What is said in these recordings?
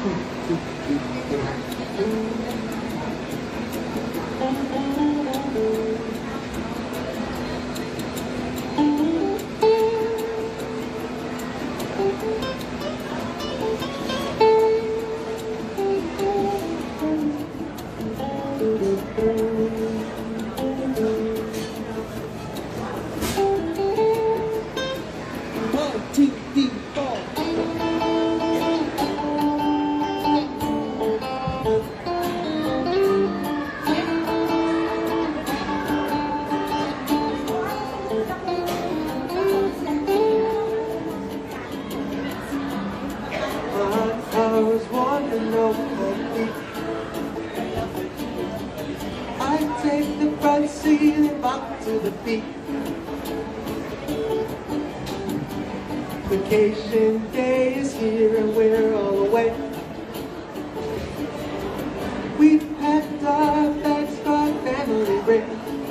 Vacation day is here and we're all away. We've packed our bags for our family break.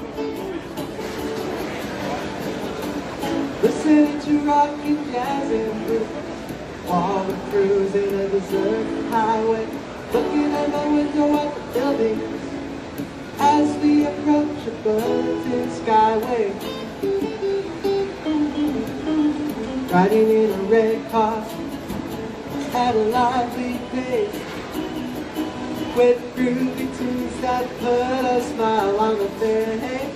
Listening to rock and jazz and blues while we're cruising a deserted highway. Looking out the window at the buildings as we approach a Burlington skyway. Riding in a red car at a lively pace, with groovy tunes that put a smile on the face.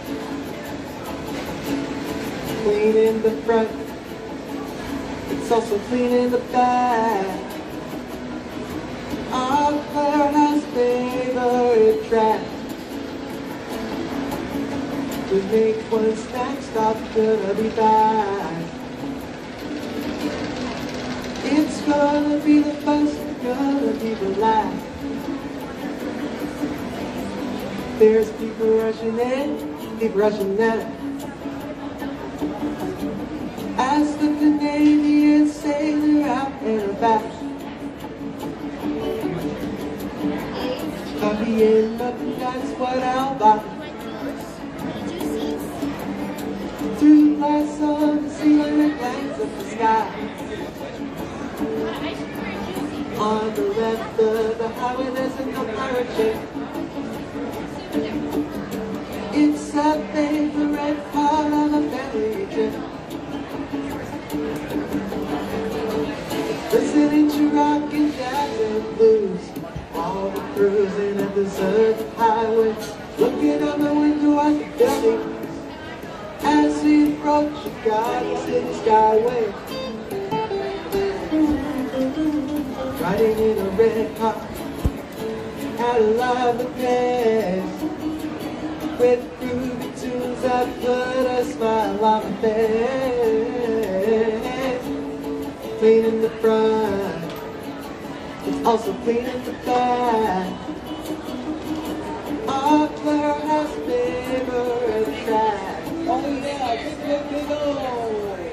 Clean in the front, it's also clean in the back. Our warehouse favorite track. We make one snack stop, gonna be back. It's gonna be the first, gonna be the last. There's people rushing in, people rushing out. As the Canadian sailor out and about. Coffee and nothing, that's what I'll buy. Through glass on the ceiling and lights up the sky. On the left of the highway there's a no pirate ship. It's a favorite part of a family trip. Listening to rock and jazz and blues while we're cruising a deserted highway. Looking out the window at the buildings as we approach a Garden City skyway. Riding in a red car at a lively pace, with groovy tunes that put a smile on my face. Clean in the front, it's also clean in the back. Our warehouse favorite track. Oh yeah, just look it on.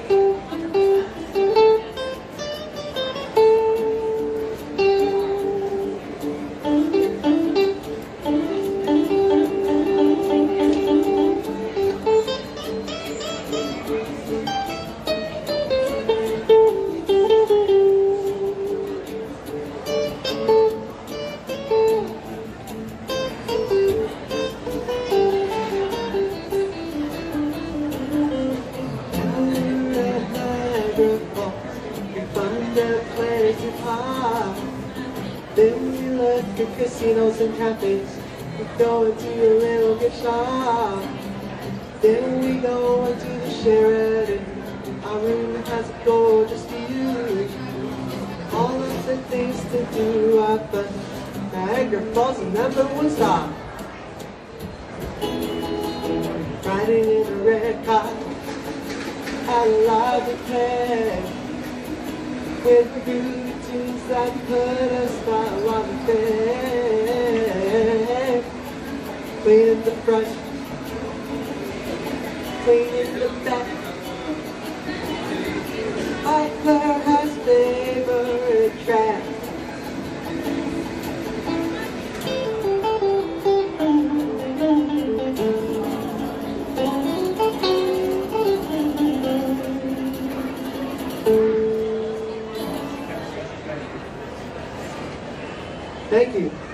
Then we look at casinos and cafes. We go into a little gift shop. Then we go into the Sheraton. Our room has a gorgeous view. All of the things to do are fun. Niagara Falls the #1 stop. Riding in a red car at a lively pace, with groovy tunes that put a smile on the face. Clean in the front, clean in the back. Our warehouse favorite track. Thank you.